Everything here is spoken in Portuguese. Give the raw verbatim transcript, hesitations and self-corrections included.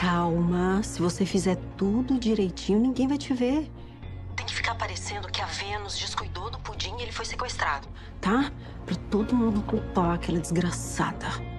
Calma, se você fizer tudo direitinho, ninguém vai te ver. Tem que ficar parecendo que a Vênus descuidou do Pudim e ele foi sequestrado, tá? Pra todo mundo culpar aquela desgraçada.